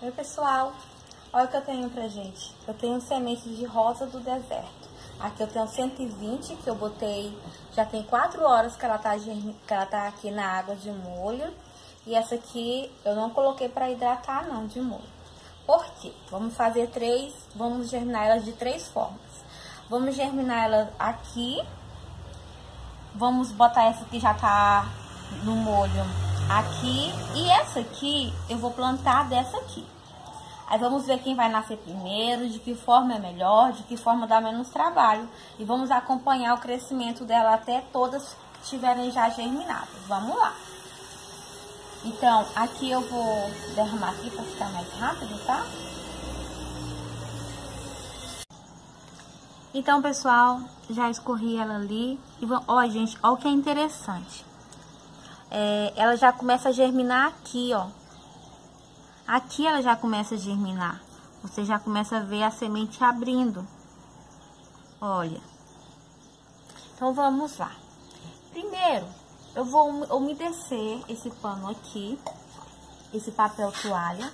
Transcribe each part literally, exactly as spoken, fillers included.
Oi pessoal, olha o que eu tenho pra gente. Eu tenho semente de rosa do deserto. Aqui eu tenho cento e vinte que eu botei, já tem quatro horas que ela tá, que ela tá aqui na água de molho. E essa aqui eu não coloquei pra hidratar não, de molho. Por quê? Vamos fazer três, vamos germinar elas de três formas. Vamos germinar elas aqui. Vamos botar essa que já tá no molho aqui. E essa aqui eu vou plantar dessa aqui. Aí vamos ver quem vai nascer primeiro, de que forma é melhor, de que forma dá menos trabalho. E vamos acompanhar o crescimento dela até todas estiverem já germinadas. Vamos lá. Então, aqui eu vou derramar aqui para ficar mais rápido, tá? Então, pessoal, já escorri ela ali. E ó, gente, ó o que é interessante. É, ela já começa a germinar aqui, ó. Aqui ela já começa a germinar. Você já começa a ver a semente abrindo. Olha. Então, vamos lá. Primeiro, eu vou umedecer esse pano aqui. Esse papel toalha.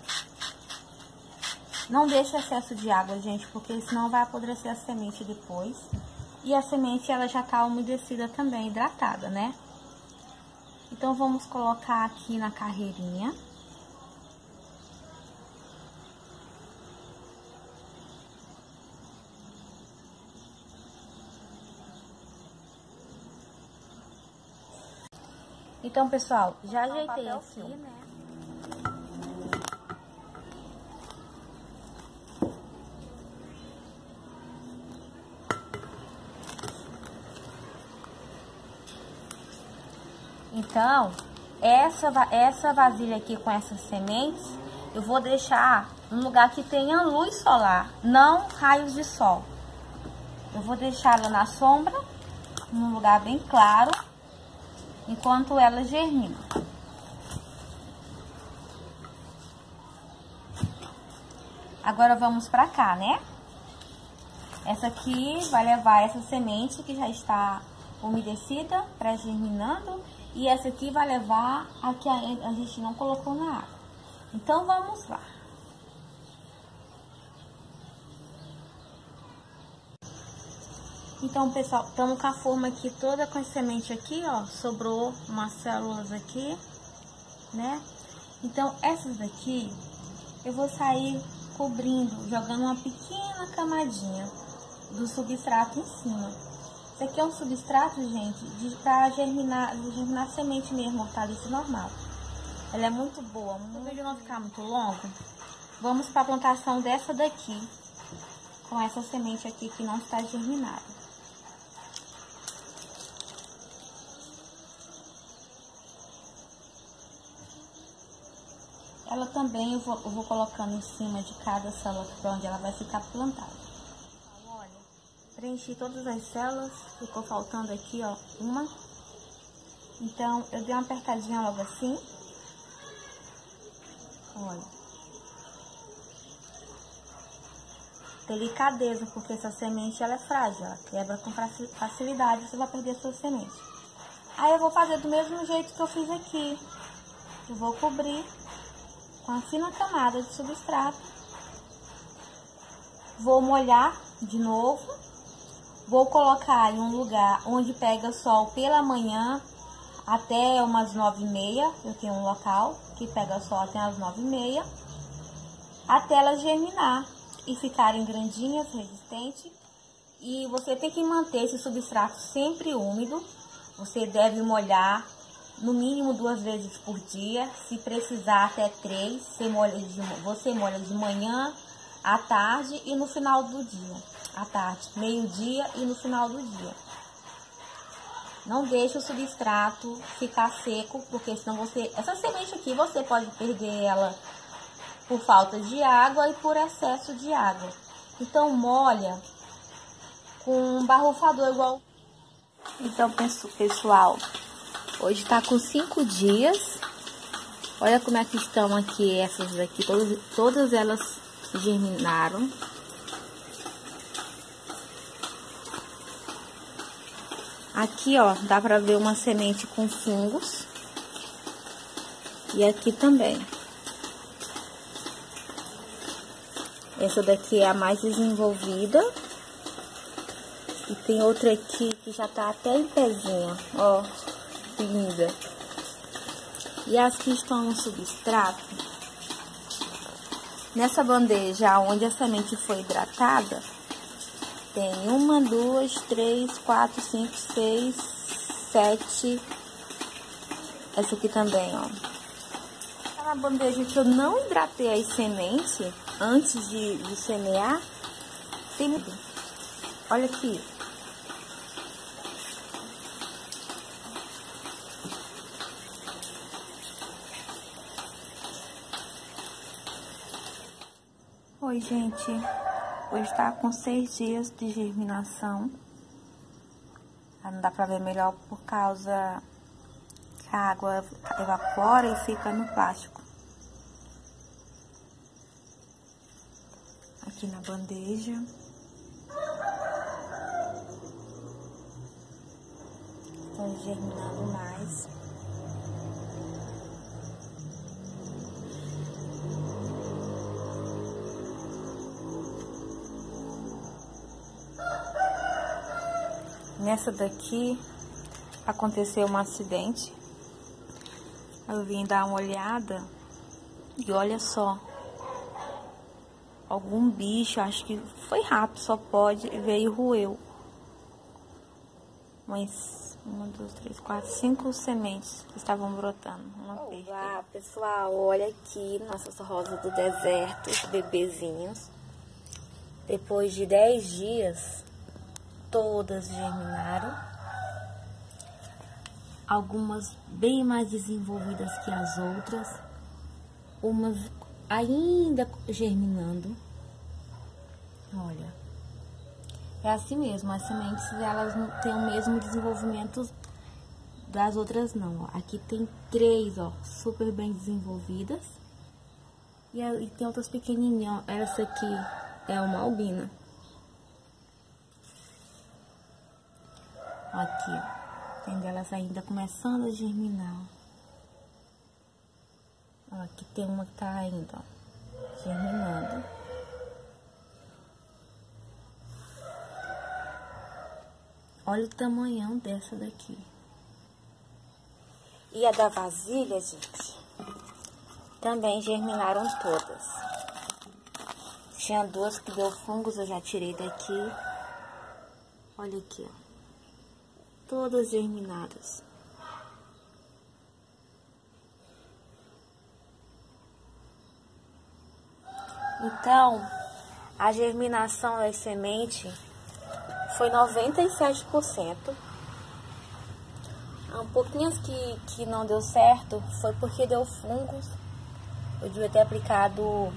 Não deixe excesso de água, gente, porque senão vai apodrecer a semente depois. E a semente, ela já tá umedecida também, hidratada, né? Então, vamos colocar aqui na carreirinha. Então, pessoal, já ajeitei aqui, né? Então, essa, essa vasilha aqui com essas sementes, eu vou deixar num lugar que tenha luz solar, não raios de sol. Eu vou deixar ela na sombra, num lugar bem claro, enquanto ela germina. Agora vamos pra cá, né? Essa aqui vai levar essa semente que já está umedecida, pré-germinando. E essa aqui vai levar a que a gente não colocou na água. Então, vamos lá. Então, pessoal, estamos com a forma aqui toda com a semente aqui, ó. Sobrou umas células aqui, né? Então, essas daqui, eu vou sair cobrindo, jogando uma pequena camadinha do substrato em cima. Esse aqui é um substrato, gente, de pra germinar, de germinar semente mesmo, hortaliça normal. Ela é muito boa. Para o vídeo não ficar muito longo, vamos para a plantação dessa daqui, com essa semente aqui que não está germinada. Ela também eu vou, eu vou colocando em cima de cada célula para onde ela vai ficar plantada. Preenchi todas as células, ficou faltando aqui, ó, uma. Então, eu dei uma apertadinha logo assim. Olha. Delicadeza, porque essa semente, ela é frágil, ela quebra com facilidade, você vai perder a sua semente. Aí, eu vou fazer do mesmo jeito que eu fiz aqui. Eu vou cobrir com a fina camada de substrato. Vou molhar de novo. Vou colocar em um lugar onde pega sol pela manhã até umas nove e meia. Eu tenho um local que pega sol até as nove e meia. Até elas germinar e ficarem grandinhas, resistentes. E você tem que manter esse substrato sempre úmido. Você deve molhar no mínimo duas vezes por dia. Se precisar até três, você molha de, você molha de manhã, à tarde e no final do dia. À tarde, meio-dia e no final do dia. Não deixe o substrato ficar seco, porque senão você... Essa semente aqui você pode perder ela por falta de água e por excesso de água. Então, molha com um barrufador igual... Então, pessoal, hoje tá com cinco dias. Olha como é que estão aqui essas daqui. Todas, todas elas germinaram. Aqui, ó, dá pra ver uma semente com fungos. E aqui também. Essa daqui é a mais desenvolvida. E tem outra aqui que já tá até em pezinho, ó, que linda. E as que estão no substrato, nessa bandeja onde a semente foi hidratada, tem uma, duas, três, quatro, cinco, seis, sete. Essa aqui também, ó. Aquela bandeja que eu não hidratei as sementes antes de, de semear, tem... Olha aqui. Oi, gente. Hoje tá com seis dias de germinação. Não dá pra ver melhor por causa que a água evapora e fica no plástico. Aqui na bandeja. Estão germinando mais. Nessa daqui aconteceu um acidente. Eu vim dar uma olhada e olha só. Algum bicho, acho que foi rato, só pode, veio e roeu. Mas uma, duas, três, quatro, cinco sementes que estavam brotando. Olá, pessoal, olha aqui nossas rosas do deserto, os bebezinhos. Depois de dez dias, todas germinaram. Algumas bem mais desenvolvidas que as outras. Umas ainda germinando. Olha. É assim mesmo, as sementes elas não têm o mesmo desenvolvimento das outras não. Ó. Aqui tem três, ó, super bem desenvolvidas. E, e tem outras pequenininhas, ó. Essa aqui é uma albina. Aqui, ó. Tem delas ainda começando a germinar. Ó, aqui tem uma que tá ainda, ó, germinando. Olha o tamanhão dessa daqui. E a da vasilha, gente, também germinaram todas. Tinha duas que deu fungos, eu já tirei daqui. Olha aqui, ó. Todas germinadas. Então, a germinação das sementes foi noventa e sete por cento. Um pouquinho que, que não deu certo foi porque deu fungos. Eu devia ter aplicado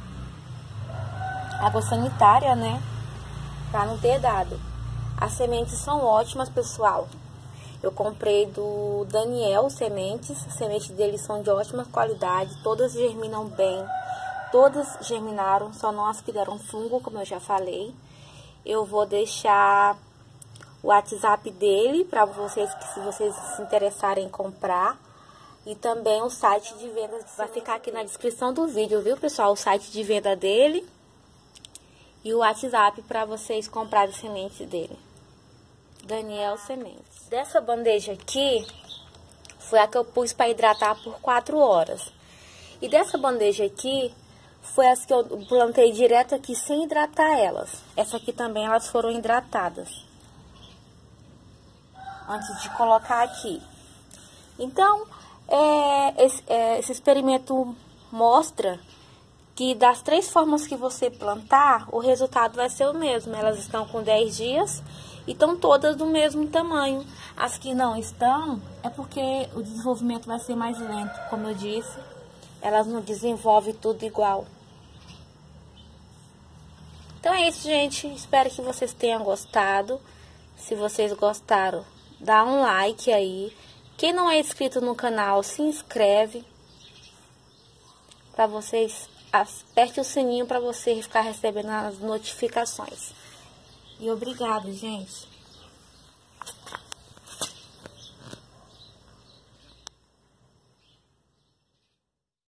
água sanitária, né? Pra não ter dado. As sementes são ótimas, pessoal. Eu comprei do Daniel Sementes. As sementes dele são de ótima qualidade. Todas germinam bem. Todas germinaram, só não as que deram fungo, como eu já falei. Eu vou deixar o WhatsApp dele para vocês, que se vocês se interessarem em comprar. E também o site de venda, vai ficar aqui na descrição do vídeo, viu, pessoal? O site de venda dele e o WhatsApp para vocês comprarem sementes dele. Daniel Sementes. Dessa bandeja aqui, foi a que eu pus para hidratar por quatro horas. E dessa bandeja aqui, foi as que eu plantei direto aqui sem hidratar elas. Essa aqui também, elas foram hidratadas antes de colocar aqui. Então, é, esse, é, esse experimento mostra que das três formas que você plantar, o resultado vai ser o mesmo. Elas estão com dez dias e estão todas do mesmo tamanho. As que não estão, é porque o desenvolvimento vai ser mais lento, como eu disse. Elas não desenvolvem tudo igual. Então é isso, gente. Espero que vocês tenham gostado. Se vocês gostaram, dá um like aí. Quem não é inscrito no canal, se inscreve. Para vocês, aperte o sininho para você ficar recebendo as notificações. E obrigado, gente.